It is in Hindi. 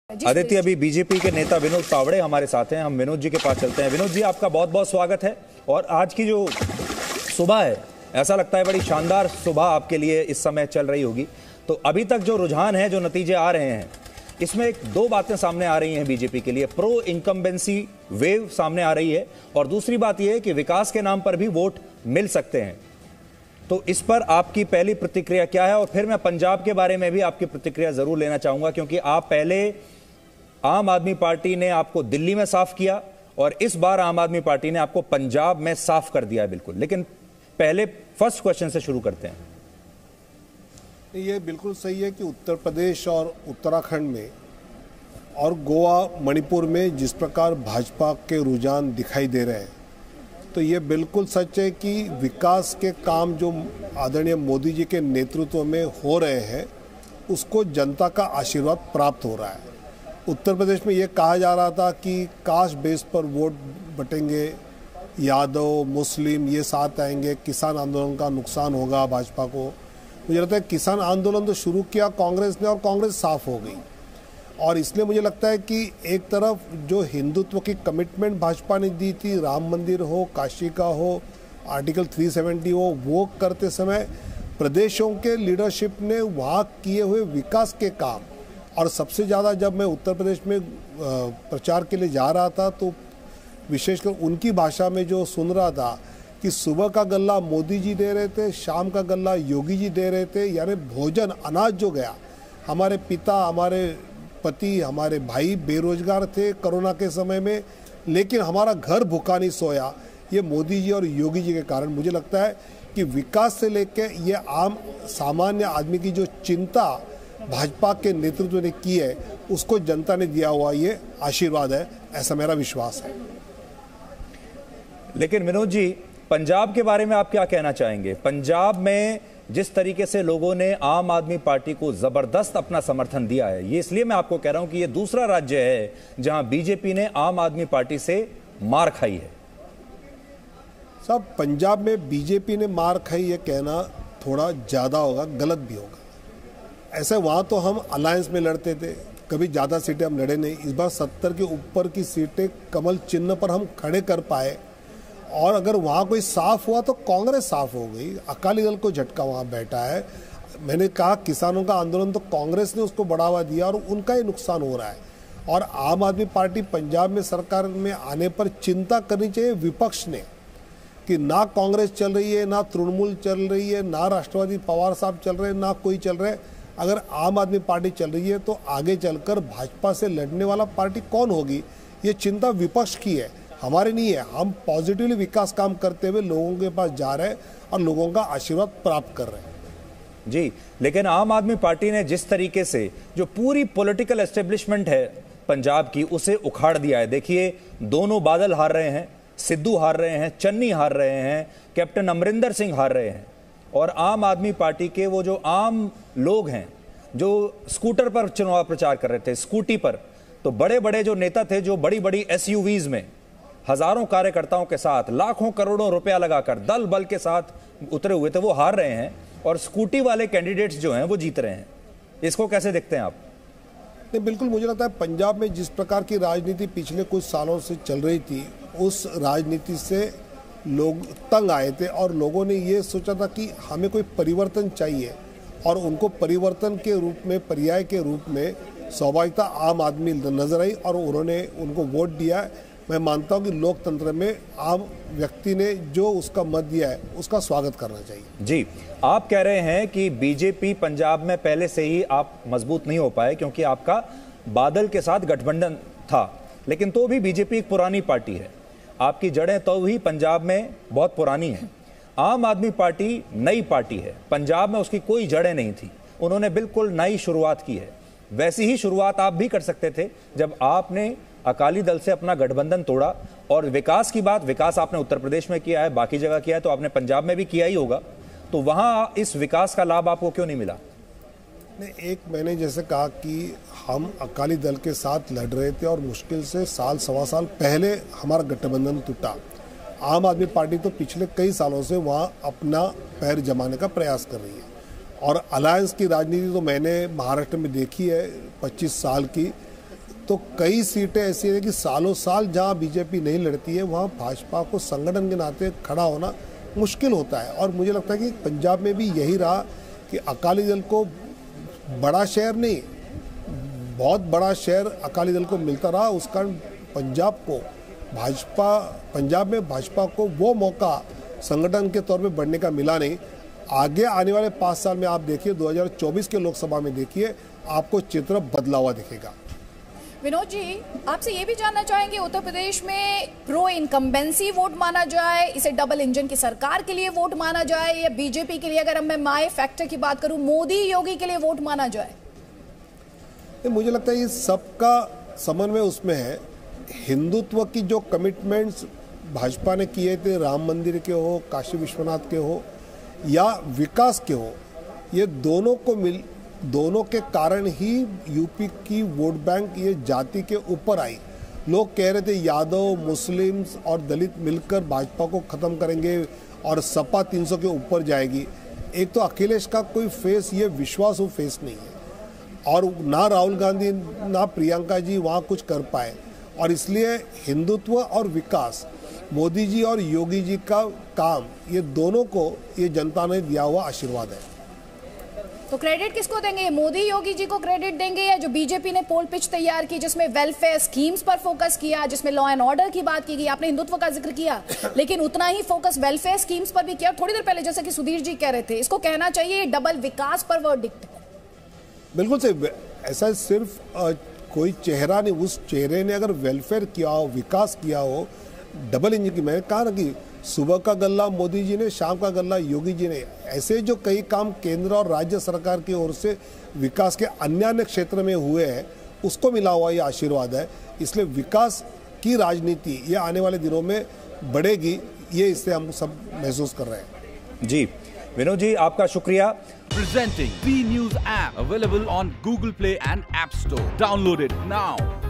आदित्य, अभी बीजेपी के नेता विनोद तावड़े हमारे साथ हैं। हम विनोद जी के पास चलते हैं। विनोद जी, आपका बहुत बहुत स्वागत है। और आज की जो सुबह है, ऐसा लगता है बड़ी शानदार सुबह आपके लिए इस समय चल रही होगी। तो अभी तक जो रुझान है, जो नतीजे आ रहे हैं, इसमें एक दो बातें सामने आ रही हैं बीजेपी के लिए। प्रो इनकम्बेंसी वेव सामने आ रही है और दूसरी बात यह है कि विकास के नाम पर भी वोट मिल सकते हैं। तो इस पर आपकी पहली प्रतिक्रिया क्या है? और फिर मैं पंजाब के बारे में भी आपकी प्रतिक्रिया जरूर लेना चाहूंगा, क्योंकि आप पहले आम आदमी पार्टी ने आपको दिल्ली में साफ किया और इस बार आम आदमी पार्टी ने आपको पंजाब में साफ कर दिया है बिल्कुल। लेकिन पहले फर्स्ट क्वेश्चन से शुरू करते हैं। ये बिल्कुल सही है कि उत्तर प्रदेश और उत्तराखंड में और गोवा, मणिपुर में जिस प्रकार भाजपा के रुझान दिखाई दे रहे हैं, तो ये बिल्कुल सच है कि विकास के काम जो आदरणीय मोदी जी के नेतृत्व में हो रहे हैं, उसको जनता का आशीर्वाद प्राप्त हो रहा है। उत्तर प्रदेश में ये कहा जा रहा था कि कास्ट बेस पर वोट बटेंगे, यादव, मुस्लिम ये साथ आएंगे, किसान आंदोलन का नुकसान होगा भाजपा को। मुझे लगता है किसान आंदोलन तो शुरू किया कांग्रेस ने और कांग्रेस साफ हो गई। और इसलिए मुझे लगता है कि एक तरफ जो हिंदुत्व की कमिटमेंट भाजपा ने दी थी, राम मंदिर हो, काशी का हो, आर्टिकल 370 हो, वो करते समय प्रदेशों के लीडरशिप ने वहाँ किए हुए विकास के काम, और सबसे ज़्यादा जब मैं उत्तर प्रदेश में प्रचार के लिए जा रहा था तो विशेषकर उनकी भाषा में जो सुन रहा था कि सुबह का गल्ला मोदी जी दे रहे थे, शाम का गल्ला योगी जी दे रहे थे, यानी भोजन, अनाज जो गया, हमारे पिता, हमारे पति, हमारे भाई बेरोजगार थे कोरोना के समय में, लेकिन हमारा घर भूखा नहीं सोया, ये मोदी जी और योगी जी के कारण। मुझे लगता है कि विकास से लेकर ये आम सामान्य आदमी की जो चिंता भाजपा के नेतृत्व ने की है, उसको जनता ने दिया हुआ ये आशीर्वाद है, ऐसा मेरा विश्वास है। लेकिन विनोद जी, पंजाब के बारे में आप क्या कहना चाहेंगे? पंजाब में जिस तरीके से लोगों ने आम आदमी पार्टी को जबरदस्त अपना समर्थन दिया है, ये इसलिए मैं आपको कह रहा हूं कि ये दूसरा राज्य है जहां बीजेपी ने आम आदमी पार्टी से मार खाई है। साहब, पंजाब में बीजेपी ने मार खाई, ये कहना थोड़ा ज्यादा होगा, गलत भी होगा। ऐसे वहाँ तो हम अलायंस में लड़ते थे, कभी ज़्यादा सीटें हम लड़े नहीं। इस बार 70 के ऊपर की सीटें कमल चिन्ह पर हम खड़े कर पाए। और अगर वहाँ कोई साफ हुआ तो कांग्रेस साफ हो गई, अकाली दल को झटका वहाँ बैठा है। मैंने कहा किसानों का आंदोलन तो कांग्रेस ने उसको बढ़ावा दिया और उनका ही नुकसान हो रहा है। और आम आदमी पार्टी पंजाब में सरकार में आने पर चिंता करनी चाहिए विपक्ष ने कि ना कांग्रेस चल रही है, ना तृणमूल चल रही है, ना राष्ट्रवादी पवार साहब चल रहे हैं, ना कोई चल रहे हैं। अगर आम आदमी पार्टी चल रही है तो आगे चलकर भाजपा से लड़ने वाला पार्टी कौन होगी, ये चिंता विपक्ष की है, हमारी नहीं है। हम पॉजिटिवली विकास काम करते हुए लोगों के पास जा रहे हैं और लोगों का आशीर्वाद प्राप्त कर रहे हैं। जी, लेकिन आम आदमी पार्टी ने जिस तरीके से जो पूरी पॉलिटिकल एस्टेब्लिशमेंट है पंजाब की, उसे उखाड़ दिया है। देखिए, दोनों बादल हार रहे हैं, सिद्धू हार रहे हैं, चन्नी हार रहे हैं, कैप्टन अमरिंदर सिंह हार रहे हैं। और आम आदमी पार्टी के वो जो आम लोग हैं जो स्कूटर पर चुनाव प्रचार कर रहे थे, स्कूटी पर, तो बड़े बड़े जो नेता थे जो बड़ी बड़ी एसयूवीज में हजारों कार्यकर्ताओं के साथ लाखों करोड़ों रुपया लगाकर दल बल के साथ उतरे हुए थे, वो हार रहे हैं और स्कूटी वाले कैंडिडेट्स जो हैं वो जीत रहे हैं। इसको कैसे देखते हैं आप? नहीं, बिल्कुल, मुझे लगता है पंजाब में जिस प्रकार की राजनीति पिछले कुछ सालों से चल रही थी, उस राजनीति से लोग तंग आए थे और लोगों ने ये सोचा था कि हमें कोई परिवर्तन चाहिए, और उनको परिवर्तन के रूप में, पर्याय के रूप में स्वाभाविकता आम आदमी नजर आई और उन्होंने उनको वोट दिया। मैं मानता हूं कि लोकतंत्र में आम व्यक्ति ने जो उसका मत दिया है उसका स्वागत करना चाहिए। जी, आप कह रहे हैं कि बीजेपी पंजाब में पहले से ही आप मजबूत नहीं हो पाए क्योंकि आपका बादल के साथ गठबंधन था, लेकिन तो भी बीजेपी एक पुरानी पार्टी है, आपकी जड़ें तो भी पंजाब में बहुत पुरानी हैं। आम आदमी पार्टी नई पार्टी है, पंजाब में उसकी कोई जड़ें नहीं थी, उन्होंने बिल्कुल नई शुरुआत की है। वैसी ही शुरुआत आप भी कर सकते थे जब आपने अकाली दल से अपना गठबंधन तोड़ा। और विकास की बात, विकास आपने उत्तर प्रदेश में किया है, बाकी जगह किया है, तो आपने पंजाब में भी किया ही होगा, तो वहां इस विकास का लाभ आपको क्यों नहीं मिला? नहीं, एक मैंने जैसे कहा कि हम अकाली दल के साथ लड़ रहे थे और मुश्किल से साल सवा साल पहले हमारा गठबंधन टूटा। आम आदमी पार्टी तो पिछले कई सालों से वहाँ अपना पैर जमाने का प्रयास कर रही है और अलायंस की राजनीति तो मैंने महाराष्ट्र में देखी है 25 साल की। तो कई सीटें ऐसी हैं कि सालों साल जहां बीजेपी नहीं लड़ती है वहां भाजपा को संगठन के नाते खड़ा होना मुश्किल होता है। और मुझे लगता है कि पंजाब में भी यही रहा कि अकाली दल को बड़ा शहर नहीं, बहुत बड़ा शहर अकाली दल को मिलता रहा। उस कारण पंजाब में भाजपा को वो मौका संगठन के तौर पे बढ़ने का मिला नहीं। आगे आने वाले 5 साल में आप देखिए, 2024 के लोकसभा में देखिए, आपको चित्र बदला हुआ दिखेगा। विनोद जी, आपसे ये भी जानना चाहेंगे, उत्तर प्रदेश में प्रो इनकम्बेंसी वोट माना जाए, इसे डबल इंजन की सरकार के लिए वोट माना जाए, या बीजेपी के लिए, अगर मैं माय फैक्टर की बात करूं, मोदी योगी के लिए वोट माना जाए? मुझे लगता है ये सबका समन्वय उसमें है। हिंदुत्व की जो कमिटमेंट्स भाजपा ने किए थे, राम मंदिर के हो, काशी विश्वनाथ के हो या विकास के हो, ये दोनों के कारण ही यूपी की वोट बैंक ये जाति के ऊपर आई। लोग कह रहे थे यादव, मुस्लिम्स और दलित मिलकर भाजपा को खत्म करेंगे और सपा 300 के ऊपर जाएगी। एक तो अखिलेश का कोई फेस, ये विश्वास वो फेस नहीं है, और ना राहुल गांधी ना प्रियंका जी वहाँ कुछ कर पाए। और इसलिए हिंदुत्व और विकास, मोदी जी और योगी जी का काम, ये दोनों को ये जनता ने दिया हुआ आशीर्वाद है। तो क्रेडिट किसको देंगे? मोदी योगी जी को क्रेडिट देंगे, या जो बीजेपी ने पोल पिच तैयार की जिसमें वेलफेयर स्कीम्स पर फोकस किया, जिसमें लॉ एंड ऑर्डर की बात की गई? आपने हिंदुत्व का जिक्र किया, लेकिन उतना ही फोकस वेलफेयर स्कीम्स पर भी किया। थोड़ी देर पहले जैसे कि सुधीर जी कह रहे थे, इसको कहना चाहिए डबल विकास पर वर्डिक्ट है। बिल्कुल सही। ऐसा सिर्फ कोई चेहरा नहीं, उस चेहरे ने अगर वेलफेयर किया हो, विकास किया हो, डबल इंजन की, मैंने कहा ना कि सुबह का गल्ला मोदी जी ने, शाम का गल्ला योगी जी ने, ऐसे जो कई काम केंद्र और राज्य सरकार की ओर से विकास के अन्य क्षेत्र में हुए हैं, उसको मिला हुआ ये आशीर्वाद है। इसलिए विकास की राजनीति ये आने वाले दिनों में बढ़ेगी, ये इससे हम सब महसूस कर रहे हैं। जी विनोद जी, आपका शुक्रिया। Presenting B News app, available on Google Play and App Store. Download it now.